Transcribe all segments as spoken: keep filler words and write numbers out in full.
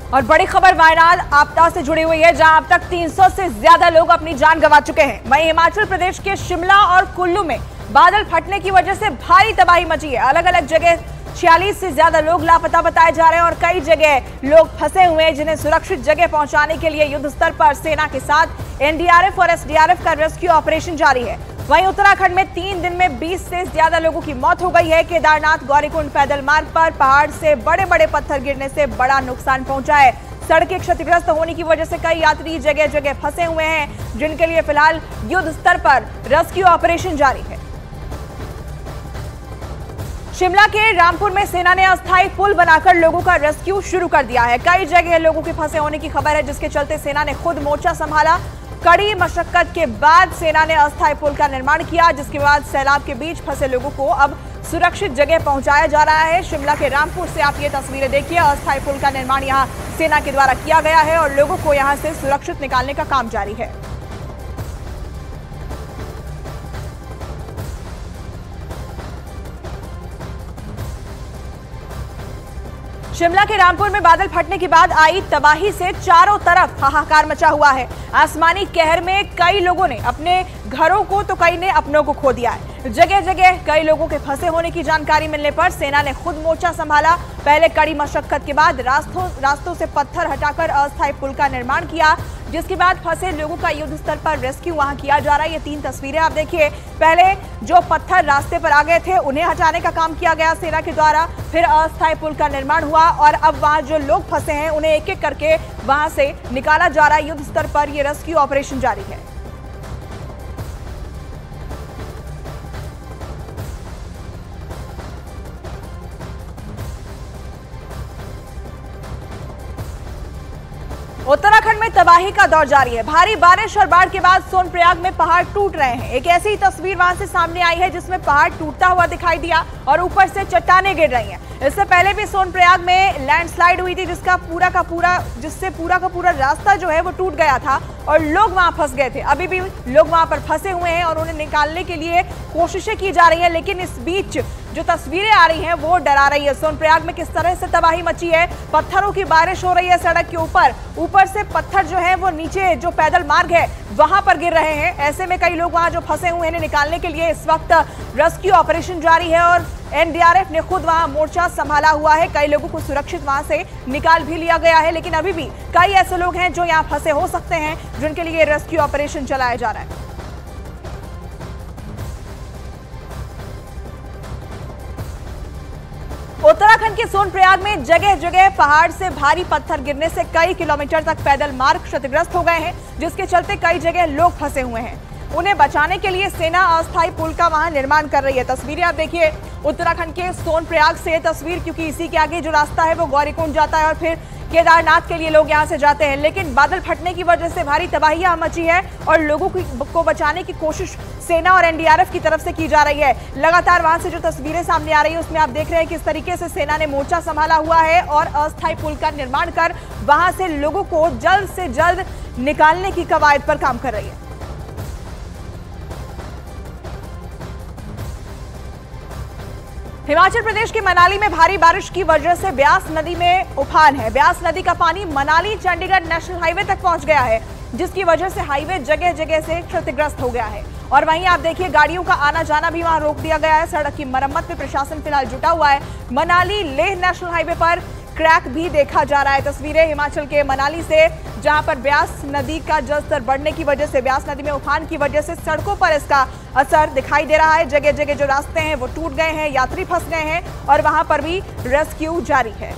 और बड़ी खबर वायनाड आपदा से जुड़ी हुई है, जहां अब तक तीन सौ से ज्यादा लोग अपनी जान गंवा चुके हैं। वहीं हिमाचल प्रदेश के शिमला और कुल्लू में बादल फटने की वजह से भारी तबाही मची है। अलग अलग जगह छियालीस से ज्यादा लोग लापता बताए जा रहे हैं और कई जगह लोग फंसे हुए हैं, जिन्हें सुरक्षित जगह पहुंचाने के लिए युद्ध स्तर पर सेना के साथ एनडीआरएफ और एसडीआरएफ का रेस्क्यू ऑपरेशन जारी है। वहीं उत्तराखंड में तीन दिन में बीस से ज्यादा लोगों की मौत हो गई है। केदारनाथ गौरीकुंड पैदल मार्ग पर पहाड़ से बड़े बड़े पत्थर गिरने से बड़ा नुकसान पहुंचा है। सड़कें क्षतिग्रस्त होने की वजह से कई यात्री जगह जगह फंसे हुए हैं, जिनके लिए फिलहाल युद्ध स्तर पर रेस्क्यू ऑपरेशन जारी है। शिमला के रामपुर में सेना ने अस्थायी पुल बनाकर लोगों का रेस्क्यू शुरू कर दिया है। कई जगह लोगों के फंसे होने की खबर है, जिसके चलते सेना ने खुद मोर्चा संभाला। कड़ी मशक्कत के बाद सेना ने अस्थायी पुल का निर्माण किया, जिसके बाद सैलाब के बीच फंसे लोगों को अब सुरक्षित जगह पहुंचाया जा रहा है। शिमला के रामपुर से आप ये तस्वीरें देखिए। अस्थायी पुल का निर्माण यहां सेना के द्वारा किया गया है और लोगों को यहां से सुरक्षित निकालने का काम जारी है। शिमला के रामपुर में बादल फटने के बाद आई तबाही से चारों तरफ हाहाकार मचा हुआ है। आसमानी कहर में कई लोगों ने अपने घरों को तो कई ने अपनों को खो दिया है। जगह जगह कई लोगों के फंसे होने की जानकारी मिलने पर सेना ने खुद मोर्चा संभाला। पहले कड़ी मशक्कत के बाद रास्तों रास्तों से पत्थर हटाकर अस्थायी पुल का निर्माण किया, जिसके बाद फंसे लोगों का युद्ध स्तर पर रेस्क्यू वहां किया जा रहा है। ये तीन तस्वीरें आप देखिए। पहले जो पत्थर रास्ते पर आ गए थे उन्हें हटाने का काम किया गया सेना के द्वारा, फिर अस्थायी पुल का निर्माण हुआ और अब वहां जो लोग फंसे हैं उन्हें एक एक करके वहां से निकाला जा रहा है। युद्ध स्तर पर यह रेस्क्यू ऑपरेशन जारी है। उत्तराखंड में तबाही का दौर जारी है। भारी बारिश और बाढ़ के बाद सोनप्रयाग में पहाड़ टूट रहे हैं। एक ऐसी तस्वीर वहां से सामने आई है जिसमें पहाड़ टूटता हुआ दिखाई दिया और ऊपर से चट्टानें गिर रही हैं। इससे पहले भी सोनप्रयाग में लैंडस्लाइड हुई थी, जिसका पूरा का पूरा जिससे पूरा का पूरा रास्ता जो है वो टूट गया था और लोग वहां फंस गए थे। अभी भी लोग वहां पर फंसे हुए हैं और उन्हें निकालने के लिए कोशिशें की जा रही हैं, लेकिन इस बीच जो तस्वीरें आ रही हैं वो डरा रही है। सोनप्रयाग में किस तरह से तबाही मची है। पत्थरों की बारिश हो रही है सड़क के ऊपर, ऊपर से पत्थर जो है वो नीचे जो पैदल मार्ग है वहां पर गिर रहे हैं। ऐसे में कई लोग वहां जो फंसे हुए हैं निकालने के लिए इस वक्त रेस्क्यू ऑपरेशन जारी है और एनडीआरएफ ने खुद वहां मोर्चा संभाला हुआ है। कई लोगों को सुरक्षित वहां से निकाल भी लिया गया है, लेकिन अभी भी कई ऐसे लोग हैं जो यहां फंसे हो सकते हैं, जिनके लिए रेस्क्यू ऑपरेशन चलाया जा रहा है। उत्तराखंड के सोनप्रयाग में जगह जगह पहाड़ से भारी पत्थर गिरने से कई किलोमीटर तक पैदल मार्ग क्षतिग्रस्त हो गए हैं, जिसके चलते कई जगह लोग फंसे हुए हैं। उन्हें बचाने के लिए सेना अस्थायी पुल का वहां निर्माण कर रही है। तस्वीरें आप देखिए उत्तराखंड के सोनप्रयाग से तस्वीर, क्योंकि इसी के आगे जो रास्ता है वो गौरीकुंड जाता है और फिर केदारनाथ के लिए लोग यहां से जाते हैं। लेकिन बादल फटने की वजह से भारी तबाही मची है और लोगों को बचाने की कोशिश सेना और एनडीआरएफ की तरफ से की जा रही है। लगातार वहां से जो तस्वीरें सामने आ रही है उसमें आप देख रहे हैं किस तरीके से सेना ने मोर्चा संभाला हुआ है और अस्थायी पुल का निर्माण कर वहां से लोगों को जल्द से जल्द निकालने की कवायद पर काम कर रही है। हिमाचल प्रदेश के मनाली में भारी बारिश की वजह से ब्यास नदी में उफान है। ब्यास नदी का पानी मनाली चंडीगढ़ नेशनल हाईवे तक पहुंच गया है, जिसकी वजह से हाईवे जगह जगह से क्षतिग्रस्त हो गया है। और वहीं आप देखिए गाड़ियों का आना जाना भी वहां रोक दिया गया है। सड़क की मरम्मत में प्रशासन फिलहाल जुटा हुआ है। मनाली लेह नेशनल हाईवे पर क्रैक भी देखा जा रहा है। तस्वीरें हिमाचल के मनाली से, जहां पर ब्यास नदी का जलस्तर बढ़ने की वजह से, ब्यास नदी में उफान की वजह से सड़कों पर इसका असर दिखाई दे रहा है। जगह जगह जो रास्ते हैं वो टूट गए हैं, यात्री फंस गए हैं और वहां पर भी रेस्क्यू जारी है।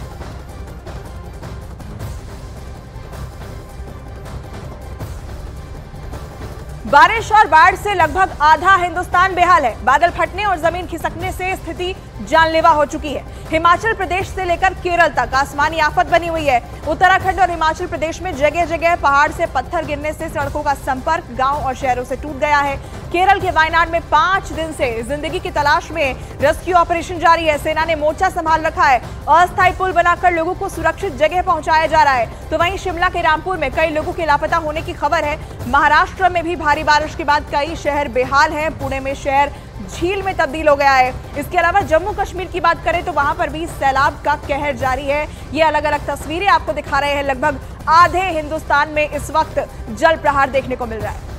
बारिश और बाढ़ से लगभग आधा हिंदुस्तान बेहाल है। बादल फटने और जमीन खिसकने से स्थिति जानलेवा हो चुकी है। हिमाचल प्रदेश से लेकर केरल तक आसमानी आफत बनी हुई है। उत्तराखंड और हिमाचल प्रदेश में जगह जगह पहाड़ से पत्थर गिरने से सड़कों का संपर्क गांव और शहरों से टूट गया है। केरल के वायनाड में पांच दिन से जिंदगी की तलाश में रेस्क्यू ऑपरेशन जारी है। सेना ने मोर्चा संभाल रखा है। अस्थायी पुल बनाकर लोगों को सुरक्षित जगह पहुंचाया जा रहा है। तो वहीं शिमला के रामपुर में कई लोगों के लापता होने की खबर है। महाराष्ट्र में भी भारी बारिश के बाद कई शहर बेहाल हैं। पुणे में शहर झील में तब्दील हो गया है। इसके अलावा जम्मू कश्मीर की बात करें तो वहां पर भी सैलाब का कहर जारी है। ये अलग अलग तस्वीरें आपको दिखा रहे हैं। लगभग आधे हिंदुस्तान में इस वक्त जल प्रहार देखने को मिल रहा है।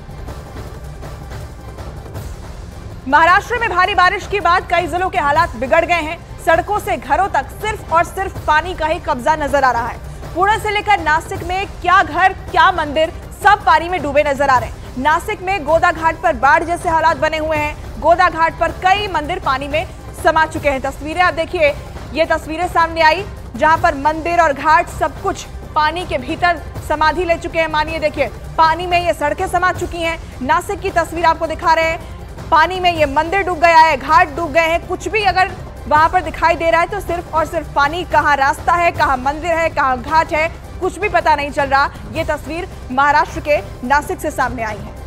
महाराष्ट्र में भारी बारिश के बाद कई जिलों के हालात बिगड़ गए हैं। सड़कों से घरों तक सिर्फ और सिर्फ पानी का ही कब्जा नजर आ रहा है। पुणे से लेकर नासिक में क्या घर क्या मंदिर सब पानी में डूबे नजर आ रहे हैं। नासिक में गोदा घाट पर बाढ़ जैसे हालात बने हुए हैं। गोदा घाट पर कई मंदिर पानी में समा चुके हैं। तस्वीरें आप देखिए, ये तस्वीरें सामने आई जहां पर मंदिर और घाट सब कुछ पानी के भीतर समाधि ले चुके हैं। मानिए देखिए, पानी में ये सड़कें समा चुकी हैं। नासिक की तस्वीर आपको दिखा रहे हैं। पानी में ये मंदिर डूब गया है, घाट डूब गए हैं। कुछ भी अगर वहां पर दिखाई दे रहा है तो सिर्फ और सिर्फ पानी। कहां रास्ता है, कहां मंदिर है, कहां घाट है, कुछ भी पता नहीं चल रहा। ये तस्वीर महाराष्ट्र के नासिक से सामने आई है।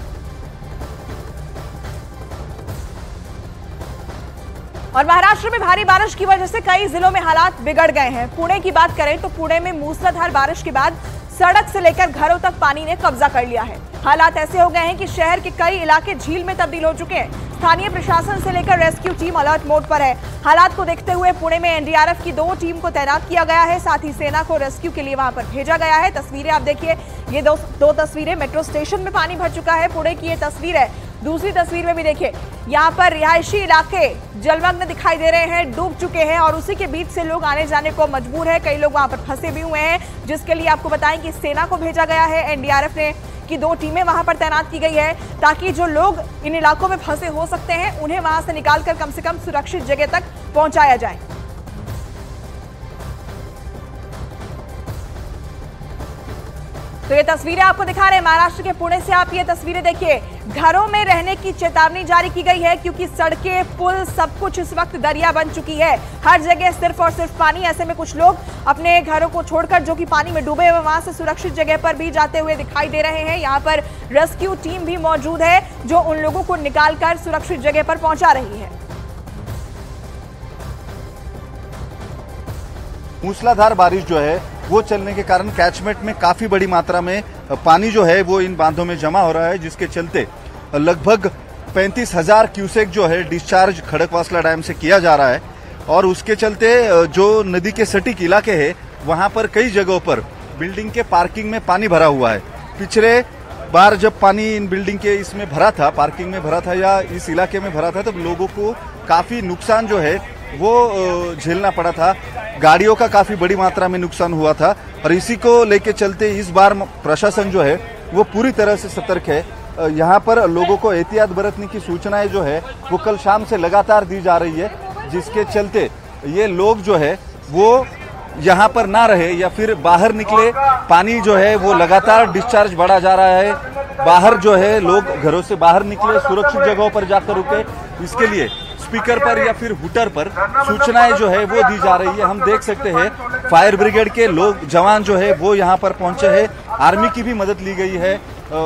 और महाराष्ट्र में भारी बारिश की वजह से कई जिलों में हालात बिगड़ गए हैं। पुणे की बात करें तो पुणे में मूसलाधार बारिश के बाद सड़क से लेकर घरों तक पानी ने कब्जा कर लिया है। हालात ऐसे हो गए हैं कि शहर के कई इलाके झील में तब्दील हो चुके हैं। स्थानीय प्रशासन से लेकर रेस्क्यू टीम अलर्ट मोड पर है। हालात को देखते हुए पुणे में एनडीआरएफ की दो टीम को तैनात किया गया है। साथ ही सेना को रेस्क्यू के लिए वहां पर भेजा गया है। तस्वीरें आप देखिए, ये दो दो तस्वीरें मेट्रो स्टेशन में पानी भर चुका है। पुणे की ये तस्वीर है। दूसरी तस्वीर में भी देखिए, यहाँ पर रिहायशी इलाके जलमग्न दिखाई दे रहे हैं, डूब चुके हैं और उसी के बीच से लोग आने जाने को मजबूर है। कई लोग वहां पर फंसे भी हुए हैं, जिसके लिए आपको बताएं कि सेना को भेजा गया है। एनडीआरएफ ने की दो टीमें वहां पर तैनात की गई है ताकि जो लोग इन इलाकों में फंसे हो सकते हैं उन्हें वहां से निकालकर कम से कम सुरक्षित जगह तक पहुंचाया जाए। तो ये तस्वीरें आपको दिखा रहे हैं महाराष्ट्र के पुणे से। आप ये तस्वीरें देखिए, घरों में रहने की चेतावनी जारी की गई है क्योंकि सड़कें, पुल सब कुछ इस वक्त दरिया बन चुकी है। हर जगह सिर्फ और सिर्फ पानी। ऐसे में कुछ लोग अपने घरों को छोड़कर जो कि पानी में डूबे हुए वहां से सुरक्षित जगह पर भी जाते हुए दिखाई दे रहे हैं। यहाँ पर रेस्क्यू टीम भी मौजूद है जो उन लोगों को निकालकर सुरक्षित जगह पर पहुंचा रही है। मूसलाधार बारिश जो है वो चलने के कारण कैचमेंट में काफी बड़ी मात्रा में पानी जो है वो इन बांधों में जमा हो रहा है, जिसके चलते लगभग पैंतीस हजार क्यूसेक जो है डिस्चार्ज खड़कवासला डैम से किया जा रहा है। और उसके चलते जो नदी के सटीक इलाके हैं वहां पर कई जगहों पर बिल्डिंग के पार्किंग में पानी भरा हुआ है। पिछले बार जब पानी इन बिल्डिंग के इसमें भरा था, पार्किंग में भरा था या इस इलाके में भरा था, तब लोगों को काफी नुकसान जो है वो झेलना पड़ा था। गाड़ियों का काफी बड़ी मात्रा में नुकसान हुआ था और इसी को लेके चलते इस बार प्रशासन जो है वो पूरी तरह से सतर्क है। यहाँ पर लोगों को एहतियात बरतने की सूचनाएं जो है वो कल शाम से लगातार दी जा रही है, जिसके चलते ये लोग जो है वो यहाँ पर ना रहे या फिर बाहर निकले। पानी जो है वो लगातार डिस्चार्ज बढ़ा जा रहा है। बाहर जो है लोग घरों से बाहर निकले, सुरक्षित जगहों पर जाकर रुके। इसके लिए स्पीकर पर या फिर हुटर पर सूचनाएं जो है वो दी जा रही है। हम देख सकते हैं फायर ब्रिगेड के लोग जवान जो है वो यहाँ पर पहुंचे हैं। आर्मी की भी मदद ली गई है।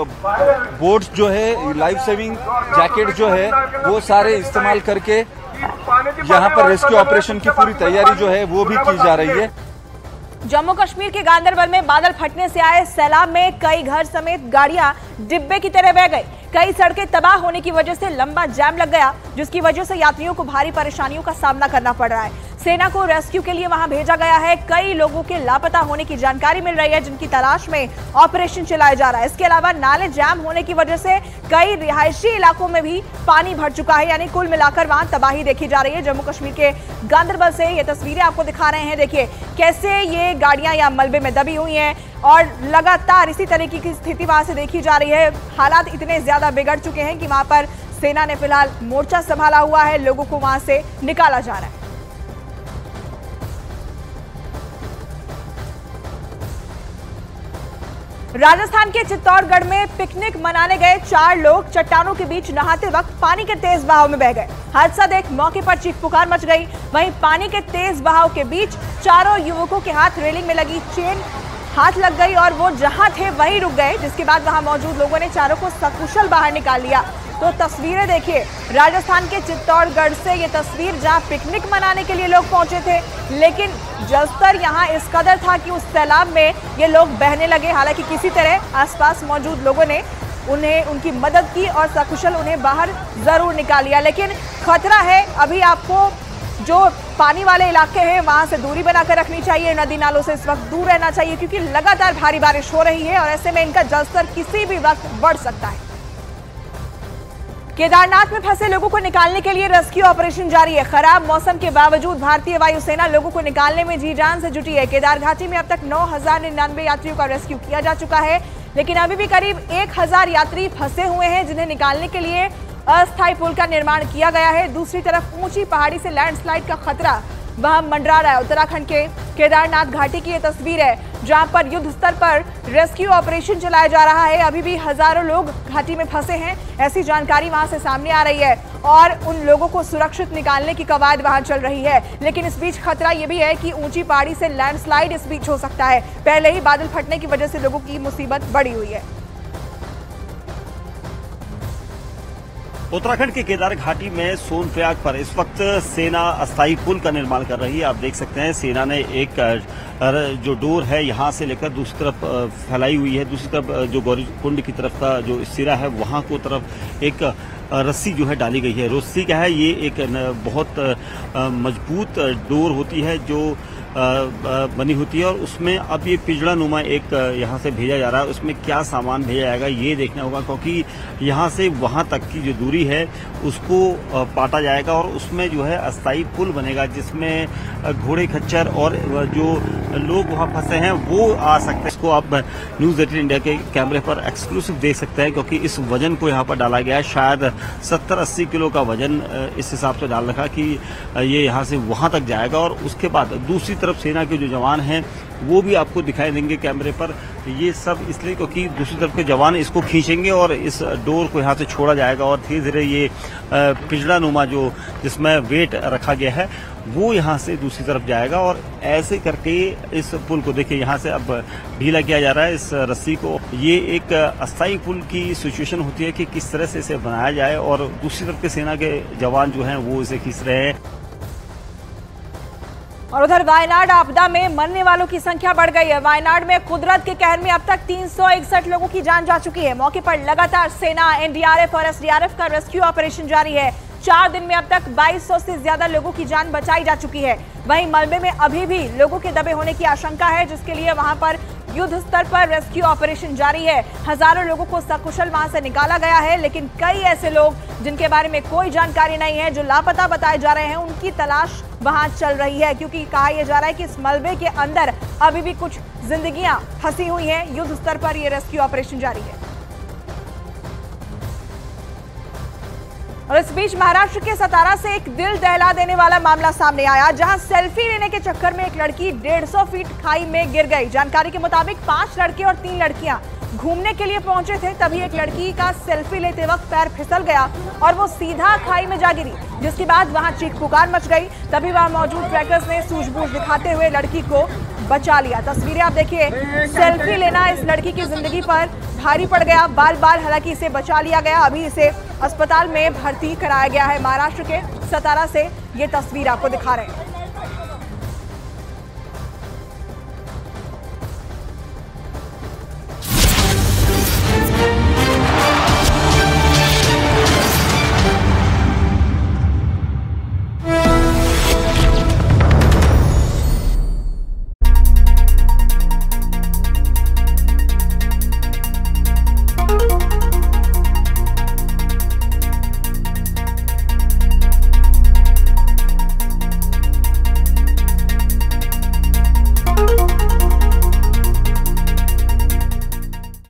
बोट्स जो है, लाइफ सेविंग जैकेट जो है वो सारे इस्तेमाल करके यहाँ पर रेस्क्यू ऑपरेशन की पूरी तैयारी जो है वो भी की जा रही है। जम्मू कश्मीर के गांदरबल में बादल फटने से आए सैलाब में कई घर समेत गाड़ियां डिब्बे की तरह बह गई। कई सड़कें तबाह होने की वजह से लंबा जाम लग गया, जिसकी वजह से यात्रियों को भारी परेशानियों का सामना करना पड़ रहा है। सेना को रेस्क्यू के लिए वहां भेजा गया है। कई लोगों के लापता होने की जानकारी मिल रही है, जिनकी तलाश में ऑपरेशन चलाया जा रहा है। इसके अलावा नाले जाम होने की वजह से कई रिहायशी इलाकों में भी पानी भर चुका है, यानी कुल मिलाकर वहां तबाही देखी जा रही है। जम्मू कश्मीर के गांदरबल से ये तस्वीरें आपको दिखा रहे हैं। देखिए कैसे ये गाड़ियां यहाँ मलबे में दबी हुई हैं और लगातार इसी तरीके की स्थिति वहां से देखी जा रही है। हालात इतने ज्यादा बिगड़ चुके हैं कि वहां पर सेना ने फिलहाल मोर्चा संभाला हुआ है, लोगों को वहां से निकाला जा रहा है। राजस्थान के चित्तौड़गढ़ में पिकनिक मनाने गए चार लोग चट्टानों के बीच नहाते वक्त पानी के तेज बहाव में बह गए। हादसा देख मौके पर चीख पुकार मच गई। वहीं पानी के तेज बहाव के बीच चारों युवकों के हाथ रेलिंग में लगी चेन हाथ लग गई और वो जहां थे वहीं रुक गए, जिसके बाद वहां मौजूद लोगों ने चारों को सकुशल बाहर निकाल लिया। तो तस्वीरें देखिए राजस्थान के चित्तौड़गढ़ से, ये तस्वीर जहां पिकनिक मनाने के लिए लोग पहुंचे थे, लेकिन जलस्तर यहां इस कदर था कि उस सैलाब में ये लोग बहने लगे। हालांकि किसी तरह आसपास मौजूद लोगों ने उन्हें उनकी मदद की और सकुशल उन्हें बाहर जरूर निकाल लिया। लेकिन खतरा है, अभी आपको जो पानी वाले इलाके हैं वहां से दूरी बनाकर रखनी चाहिए, नदी नालों से इस वक्त दूर रहना चाहिए, क्योंकि लगातार भारी बारिश हो रही है और ऐसे में इनका जलस्तर किसी भी वक्त बढ़ सकता है। केदारनाथ में फंसे लोगों को निकालने के लिए रेस्क्यू ऑपरेशन जारी है। खराब मौसम के बावजूद भारतीय वायुसेना लोगों को निकालने में जी जान से जुटी है। केदार घाटी में अब तक नौ हजार निन्यानवे यात्रियों का रेस्क्यू किया जा चुका है, लेकिन अभी भी करीब एक हजार यात्री फंसे हुए हैं, जिन्हें निकालने के लिए अस्थायी पुल का निर्माण किया गया है। दूसरी तरफ ऊंची पहाड़ी से लैंडस्लाइड का खतरा वहां मंडरा रहा है। उत्तराखंड के केदारनाथ घाटी की ये तस्वीर है, जहां पर युद्ध स्तर पर रेस्क्यू ऑपरेशन चलाया जा रहा है। अभी भी हजारों लोग घाटी में फंसे हैं, ऐसी जानकारी वहां से सामने आ रही है और उन लोगों को सुरक्षित निकालने की कवायद वहां चल रही है। लेकिन इस बीच खतरा यह भी है कि ऊंची पहाड़ी से लैंडस्लाइड इस बीच हो सकता है। पहले ही बादल फटने की वजह से लोगों की मुसीबत बढ़ी हुई है। उत्तराखंड के केदार घाटी में सोनप्रयाग पर इस वक्त सेना अस्थायी पुल का निर्माण कर रही है। आप देख सकते हैं सेना ने एक जो डोर है यहां से लेकर दूसरी तरफ फैलाई हुई है। दूसरी तरफ जो गौरीकुंड की तरफ का जो सिरा है वहां को तरफ एक रस्सी जो है डाली गई है। रस्सी क्या है, ये एक बहुत मजबूत डोर होती है जो बनी होती है और उसमें अब ये पिंजड़ा नुमा एक यहाँ से भेजा जा रहा है। उसमें क्या सामान भेजा जाएगा ये देखना होगा, क्योंकि यहाँ से वहाँ तक की जो दूरी है उसको पाटा जाएगा और उसमें जो है अस्थायी पुल बनेगा, जिसमें घोड़े खच्चर और जो लोग वहाँ फंसे हैं वो आ सकते हैं। इसको आप न्यूज एटीन इंडिया के कैमरे पर एक्सक्लूसिव देख सकते हैं, क्योंकि इस वजन को यहाँ पर डाला गया है। शायद सत्तर अस्सी किलो का वजन इस हिसाब से डाल रखा कि ये यहाँ से वहाँ तक जाएगा। और उसके बाद दूसरी तरफ सेना के जो जवान हैं वो भी आपको दिखाई देंगे कैमरे पर। ये सब इसलिए क्योंकि दूसरी तरफ के जवान इसको खींचेंगे और इस डोर को यहाँ से छोड़ा जाएगा और धीरे धीरे ये पिंजड़ा नुमा जो जिसमें वेट रखा गया है वो यहाँ से दूसरी तरफ जाएगा। और ऐसे करके इस पुल को देखिए यहाँ से अब ढीला किया जा रहा है इस रस्सी को। ये एक अस्थायी पुल की सिचुएशन होती है कि किस तरह से इसे बनाया जाए और दूसरी तरफ के सेना के जवान जो हैं वो इसे खींच रहे हैं। और उधर वायनाड आपदा में मरने वालों की संख्या बढ़ गई है। वायनाड में कुदरत के कहर में अब तक तीन सौ इकसठ लोगों की जान जा चुकी है। मौके पर लगातार सेना, एनडीआरएफ और एसडीआरएफ का रेस्क्यू ऑपरेशन जारी है। चार दिन में अब तक बाईस सौ से ज्यादा लोगों की जान बचाई जा चुकी है। वहीं मलबे में अभी भी लोगों के दबे होने की आशंका है, जिसके लिए वहां पर युद्ध स्तर पर रेस्क्यू ऑपरेशन जारी है। हजारों लोगों को सकुशल वहां से निकाला गया है, लेकिन कई ऐसे लोग जिनके बारे में कोई जानकारी नहीं है, जो लापता बताए जा रहे हैं, उनकी तलाश वहां चल रही है। क्योंकि कहा यह जा रहा है कि इस मलबे के अंदर अभी भी कुछ जिंदगियां फंसी हुई हैं। युद्ध स्तर पर यह रेस्क्यू ऑपरेशन जारी है। और इस बीच महाराष्ट्र के सतारा से एक दिल दहला देने वाला मामला सामने आया, जहां सेल्फी लेने के चक्कर में एक लड़की डेढ़ सौ फीट खाई में गिर गई। जानकारी के मुताबिक पांच लड़के और तीन लड़कियां घूमने के लिए पहुंचे थे, तभी एक लड़की का सेल्फी लेते वक्त पैर फिसल गया और वो सीधा खाई में जा गिरी, जिसके बाद वहां चीख पुकार मच गई। तभी वहां मौजूद ट्रैकर्स ने सूझबूझ दिखाते हुए लड़की को बचा लिया। तस्वीरें आप देखिए, सेल्फी लेना इस लड़की की जिंदगी पर भारी पड़ गया। बाल बाल हालांकि इसे बचा लिया गया, अभी इसे अस्पताल में भर्ती कराया गया है। महाराष्ट्र के सतारा से ये तस्वीर आपको दिखा रहे हैं।